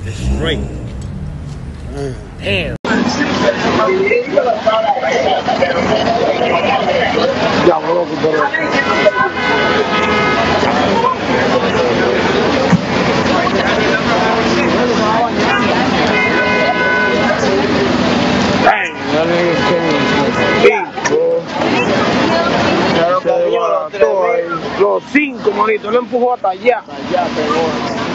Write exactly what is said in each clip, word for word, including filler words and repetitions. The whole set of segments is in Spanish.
Straight. Damn. Ya, loco, pero... Los cinco, manito, lo empujó hasta allá. Hasta allá, pegó.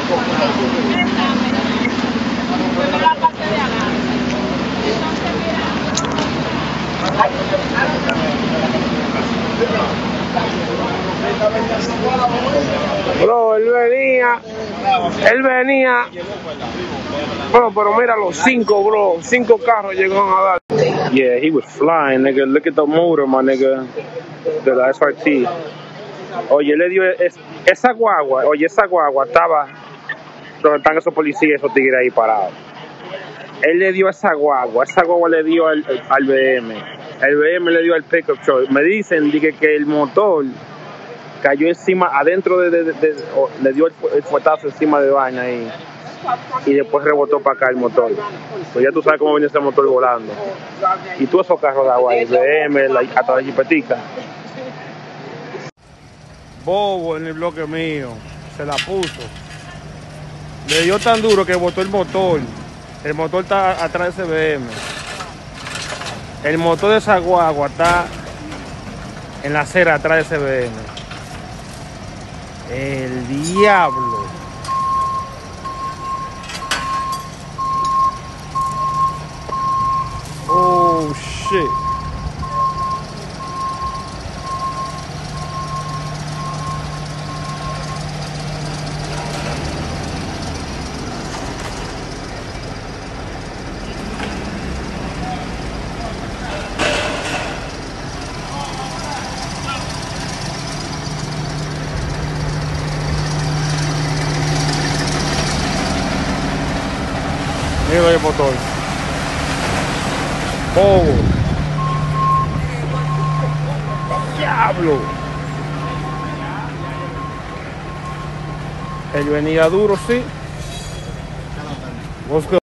Bro, él venía, él venía, bro, pero mira los cinco, bro, cinco carros llegaron a dar. Yeah, he was flying, nigga. Look at the motor, my nigga. De la S R T. Oye, le dio es, esa guagua, oye, esa guagua estaba donde están esos policías, esos tigres ahí parados. Él le dio a esa guagua, esa guagua le dio al, al B M. El B M le dio al pickup truck. Me dicen dije, que el motor cayó encima, adentro de, de, de, de oh, le dio el, el fuetazo encima de vaina ahí. Y después rebotó para acá el motor. Pues ya tú sabes cómo viene ese motor volando. Y todos esos carros de agua, el B M, la, hasta la jipetica. Bobo en el bloque mío, se la puso. Le dio tan duro que botó el motor. El motor está atrás de ese B M. El motor de esa guagua está en la acera atrás de ese B M. El diablo. Oh shit. Mira el motor. Bobo. Diablo. Él venía duro, sí.